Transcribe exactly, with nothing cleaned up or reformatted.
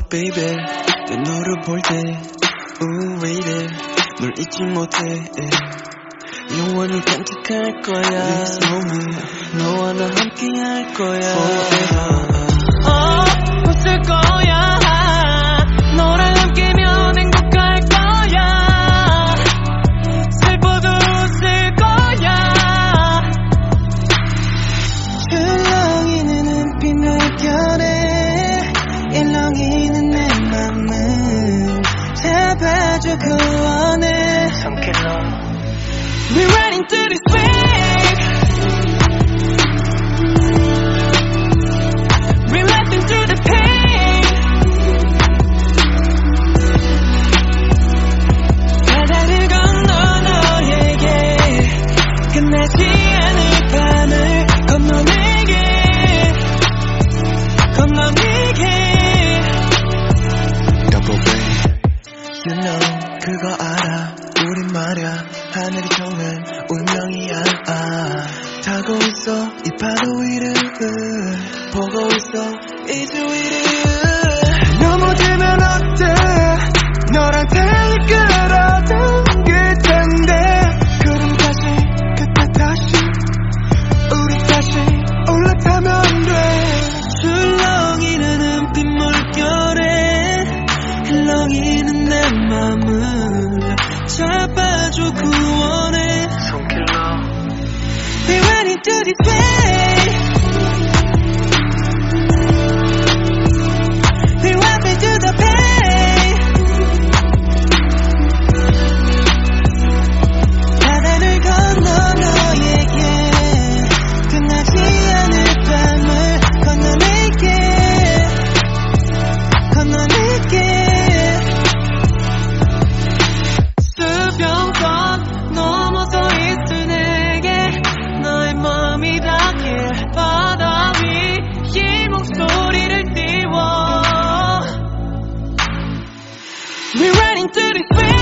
baby 내 너를 볼 때 Ooh wait 널 잊지 못해 영원히 간직할 거야 This moment 너와 나 함께 할 거야 Forever 어 웃을 거야 너랑 함께면 행복할 거야 슬퍼도 웃을 거야 출렁이는 눈빛 물결에 일렁이는 내 맘을 잡아줘 구원해 삼킬러 We ran into this wave We left into the pain 바다를 건너 너에게 끝나지 않을 밤을 건너내게 건너내게 Double B You know 그거 알아 우린 말야 하늘이 정한 운명이야 아, 타고 있어 이 파도 위를 보고 있어 이 주위를 넘어지면 어때 너랑 다 끌어당길 텐데 그럼 다시 그때 다시 우리 다시 올라타면 돼 출렁이는 눈빛 물결에 흘렁이는 내 맘을 잡아줘 구원해 손킬러 We ran into this way We went into the pain 바다를 건너 너에게 끝나지 않을 밤을 건너낼게 건너낼게 수평선 넘어서 있을 내게 너의 마음이 닿길 바다 위 이 목소리를 띄워 We ran into this way